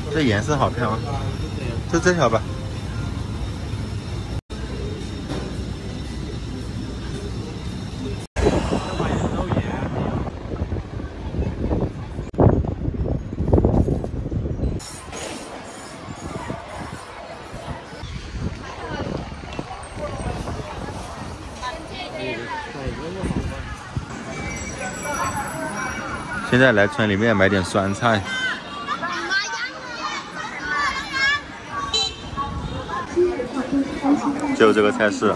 这颜色好看吗？就这条吧。现在来村里面买点酸菜。就这个菜市，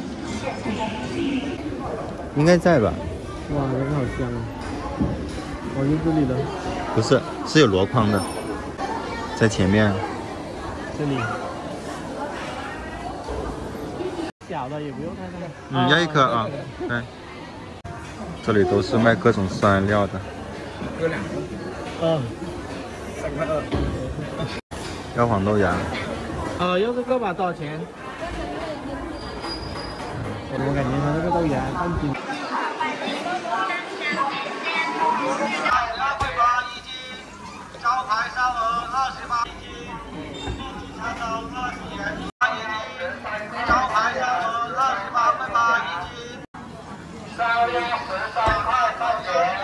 应该在吧？ 哇，这个好香啊！哦，就这里的？ 不是，是有箩筐的，在前面。 这里。小的也不用太大。 要一颗啊。对。这里都是卖各种酸料的。 有2个。3块2。 要黄豆芽。 要这个吧，多少钱？我感觉它这个豆芽半斤。招牌烧鹅28一斤，叉烧20元1斤，招牌烧鹅28.8一斤，烧鸭13块3元。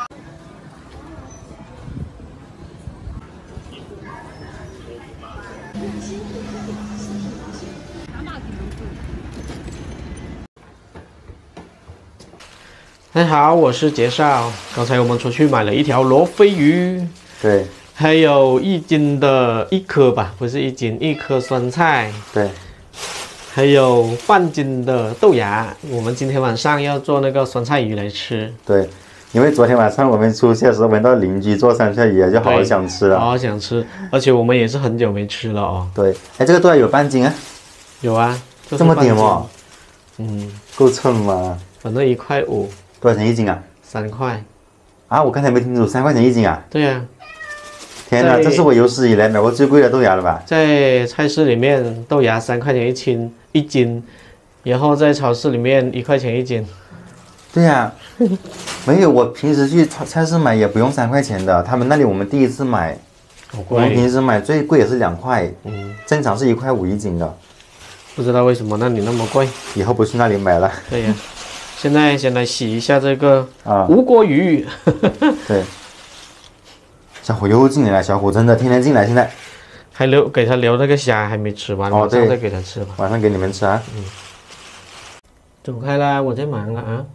大家好，我是杰少。刚才我们出去买了一条罗非鱼， 对， 还有1斤的1颗吧，不是1斤，1颗酸菜， 对， 还有半斤的豆芽。我们今天晚上要做那个酸菜鱼来吃。 对，因为昨天晚上我们出去的时候闻到邻居做酸菜鱼，就好想吃了， 好想吃，而且我们也是很久没吃了哦。 对，哎，这个豆芽有半斤啊？ 有啊， 这么点哦？够称吗？ 反正1块5。 多少钱1斤啊 ？3块。 啊，我刚才没听楚，3块钱1斤啊？ 对呀。 天哪，这是我有史以来买过最贵的豆芽了吧？ 在菜市里面，豆芽3块钱1斤，然后在超市里面1块钱1斤。 对呀，没有，我平时去菜市买也不用3块钱的，他们那里我们第一次买，我们平时买最贵也是2块，正常是1块51斤的。 不知道为什么那里那么贵， 以后不去那里买了。 对呀，现在先来洗一下这个无锅鱼。 对。小虎又进来了，小虎真的天天进来，现在还给他留那个虾还没吃完，晚上再给他吃吧。 晚上给你们吃啊。 走开啦，我在忙了啊。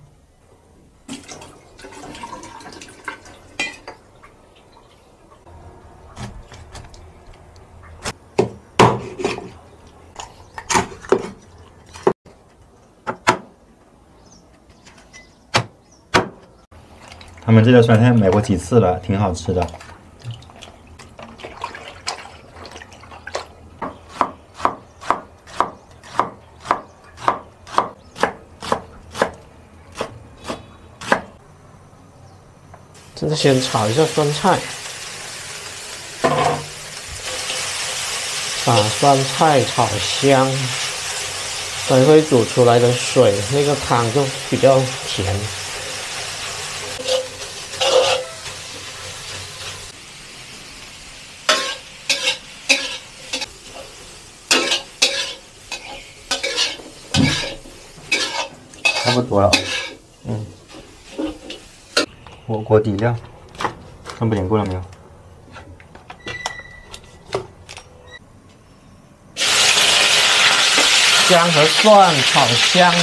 他们这个酸菜买过几次了，挺好吃的。 现在先炒一下酸菜，把酸菜炒香，等会煮出来的水，那个汤就比较甜。 差不多了。火锅底料，看不点过了没有？ 姜和蒜炒香，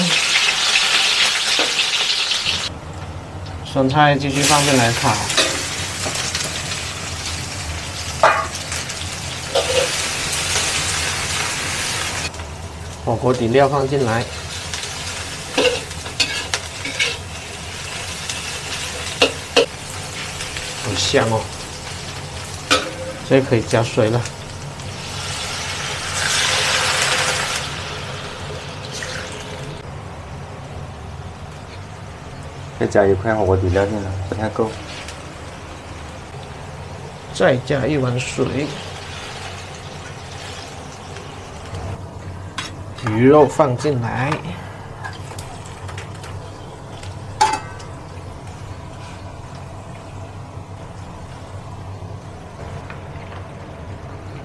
酸菜继续放进来炒。火锅底料放进来。好香哦！这可以加水了。 再加1块火锅底料进来，不太够。 再加1碗水。鱼肉放进来。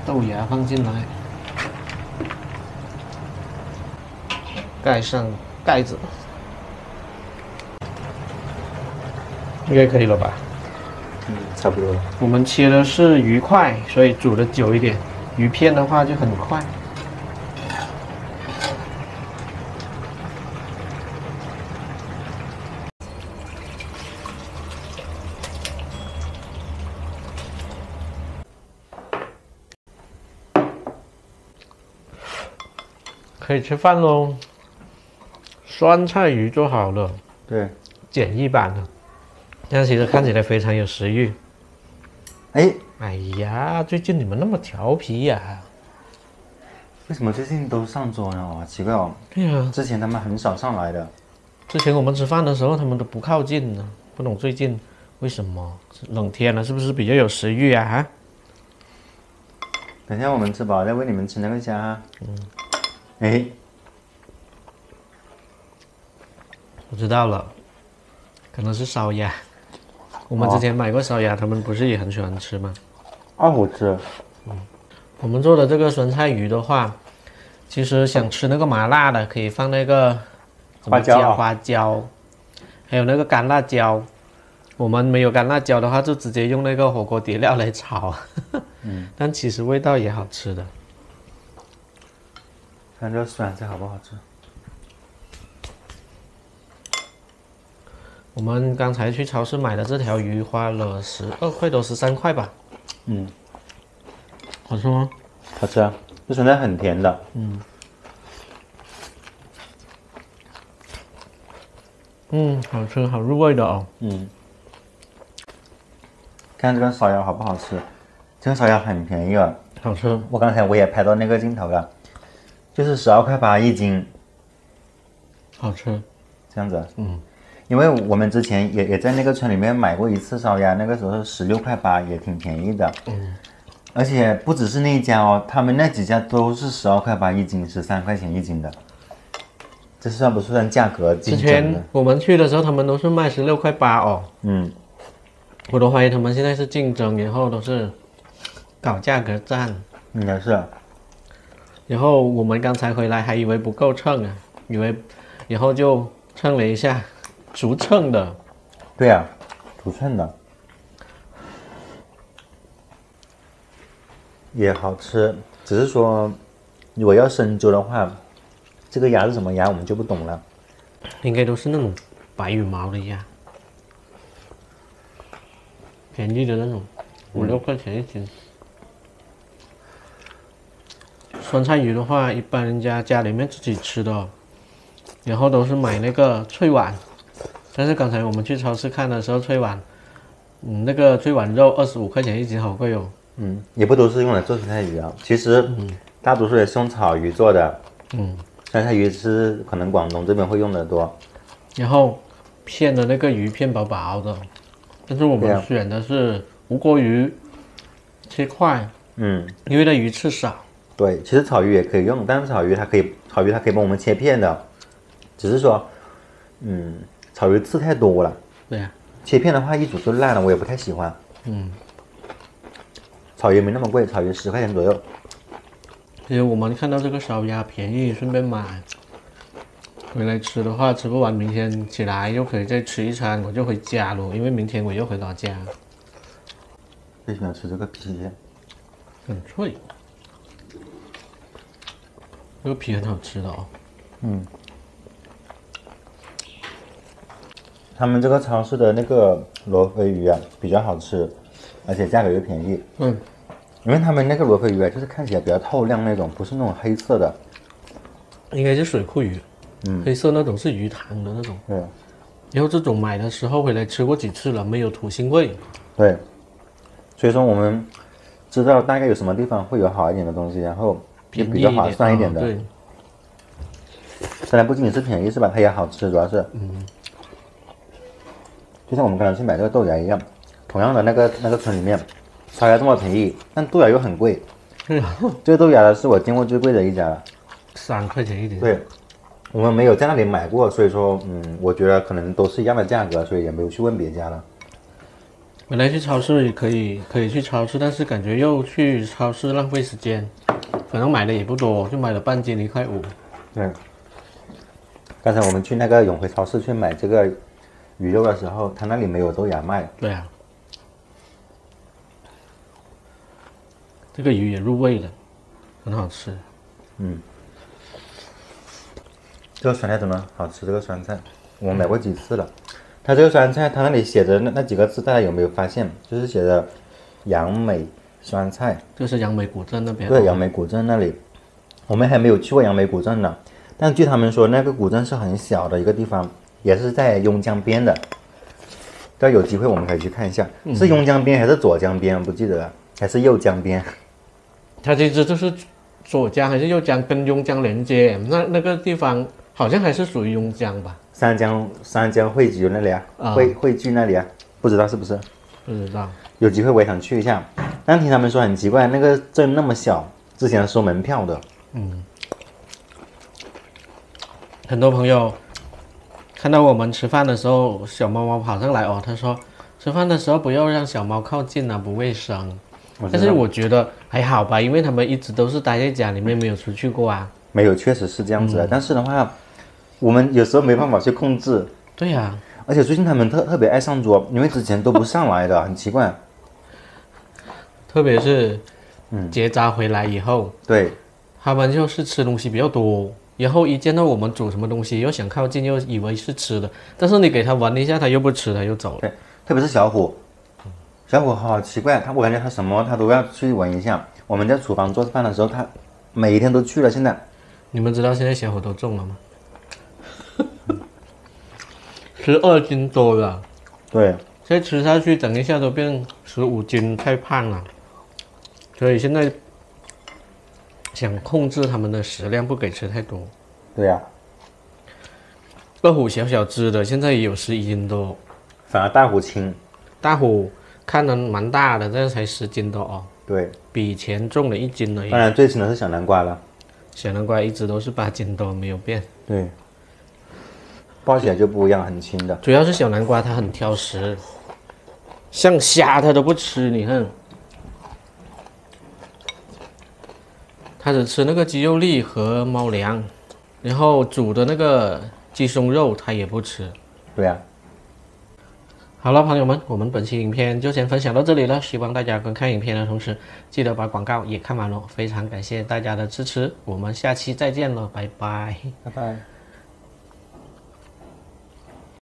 豆芽放进来，盖上盖子，应该可以了吧？ 差不多。 我们切的是鱼块，所以煮的久一点。鱼片的话就很快。可以吃饭喽。酸菜鱼做好了， 对， 简易版的，但其实看起来非常有食欲。哎呀，最近你们那么调皮呀、 为什么最近都上桌呢？好奇怪哦。 对呀、 之前他们很少上来的。 之前我们吃饭的时候，他们都不靠近呢，不懂最近为什么？冷天了，是不是比较有食欲啊？ 等一下我们吃饱再喂你们吃那个虾。 我知道了，可能是烧鸭。我们之前买过烧鸭，他们不是也很喜欢吃吗？ 二虎吃。 我们做的这个酸菜鱼的话，其实想吃那个麻辣的，可以放那个花椒花椒，还有那个干辣椒。我们没有干辣椒的话，就直接用那个火锅底料来炒。但其实味道也好吃的。 看这个酸菜好不好吃？ 我们刚才去超市买的这条鱼花了12块多13块吧。好吃吗？ 好吃啊，这酸菜很甜的。 好吃，好入味的哦。 看这个烧鸭好不好吃？这个烧鸭很便宜啊。 好吃。 我刚才我也拍到那个镜头了，就是12.8块一斤。 好吃。 这样子。因为我们之前也在那个村里面买过一次烧鸭，那个时候是16.8块，也挺便宜的。而且不只是那一家哦，他们那几家都是12.8块一斤，13块钱一斤的。这算不算价格竞之争的？ 前我们去的时候，他们都是卖16.8块哦。我都怀疑他们现在是竞争，然后都是搞价格战。 应该是。 然后我们刚才回来还以为不够称啊，以为然后就称了一下，逐称的。 对啊，逐称的。也好吃，只是说如果要深究的话，这个鸭是什么鸭我们就不懂了。 应该都是那种白羽毛的鸭，便宜的那种，5、6块钱一斤。酸菜鱼的话，一般人家里面自己吃的，然后都是买那个脆碗。但是刚才我们去超市看的时候，脆碗，那个脆碗肉25块钱一斤，好贵哦。 也不都是用来做酸菜鱼啊，其实大多数也是用草鱼做的。酸菜鱼是可能广东这边会用的多。 然后片的那个鱼片薄薄的，但是我们选的是无锅鱼，切块。因为它鱼刺少。 对，其实草鱼也可以用，但是草鱼它可以帮我们切片的，只是说，草鱼刺太多了。 对呀。 切片的话一煮就烂了，我也不太喜欢。草鱼没那么贵，草鱼10块钱左右。 其实我们看到这个烧鸭便宜，顺便买回来吃的话，吃不完明天起来又可以再吃一餐，我就回家了，因为明天我又回老家。 最喜欢吃这个皮， 很脆，这个皮很好吃的哦。 他们这个超市的那个罗非鱼啊比较好吃，而且价格又便宜。因为他们那个罗非鱼啊，就是看起来比较透亮那种，不是那种黑色的。 应该是水库鱼。黑色那种是鱼塘的那种。 对。 然后这种买的时候回来吃过几次了，没有土腥味。 对。所以说我们知道大概有什么地方会有好一点的东西，然后也比较划算一点的。 对。 当然不仅仅是便宜是吧？它也好吃，主要是。就像我们刚才去买这个豆芽一样，同样的那个村里面，烧鸭这么便宜，但豆芽又很贵。这个豆芽是我见过最贵的一家了 ，3块钱一斤。 对，我们没有在那里买过，所以说我觉得可能都是一样的价格，所以也没有去问别家了。 本来去超市也可以去超市，但是感觉又去超市浪费时间，反正买的也不多，就买了半斤1.5块。 对。刚才我们去那个永辉超市去买这个鱼肉的时候，他那里没有豆芽卖。 对啊，这个鱼也入味了，很好吃。 这个酸菜真的好吃，这个酸菜我买过几次了。它这个酸菜，它那里写着那几个字，大家有没有发现？就是写着杨梅酸菜。 这是杨梅古镇那边。 对，杨梅古镇那里，我们还没有去过杨梅古镇呢。但据他们说，那个古镇是很小的一个地方，也是在邕江边的。要有机会我们可以去看一下，是邕江边还是左江边？不记得了，还是右江边？ 它其实就是左江还是右江跟邕江连接，那个地方好像还是属于邕江吧？ 三江汇聚那里啊，汇聚那里啊，不知道是不是？ 不知道。 有机会我也想去一下，但听他们说很奇怪，那个镇那么小，之前收门票的。 很多朋友看到我们吃饭的时候，小猫猫跑上来哦，他说吃饭的时候不要让小猫靠近啊，不卫生。但是我觉得还好吧，因为他们一直都是待在家里面，没有出去过啊。 没有，确实是这样子的。但是的话，我们有时候没办法去控制。 对呀、 而且最近他们特别爱上桌，因为之前都不上来的，很奇怪。 特别是结扎回来以后， 对， 他们就是吃东西比较多，然后一见到我们煮什么东西，又想靠近，又以为是吃的，但是你给他闻一下，他又不吃，他又走了。 对，特别是小虎，小虎好奇怪，我感觉他什么他都要去闻一下。我们在厨房做饭的时候，他每一天都去了。现在， 你们知道现在小虎都重了吗？12斤多了。 对， 再吃下去，等一下都变15斤，太胖了。所以现在想控制他们的食量，不给吃太多。 对呀、 二虎小小只的，现在也有11斤多。 反而大虎轻。 大虎看着蛮大的，但是才10斤多哦， 对， 比以前重了1斤而已。 当然最轻的是小南瓜了。 小南瓜一直都是8斤多，没有变。 对，抱起来就不一样，很轻的。 主要是小南瓜它很挑食，像虾它都不吃，你看，它只吃那个鸡肉粒和猫粮，然后煮的那个鸡胸肉它也不吃。 对呀、 好了，朋友们，我们本期影片就先分享到这里了。希望大家观看影片的同时，记得把广告也看完了。非常感谢大家的支持，我们下期再见了，拜拜。 拜拜。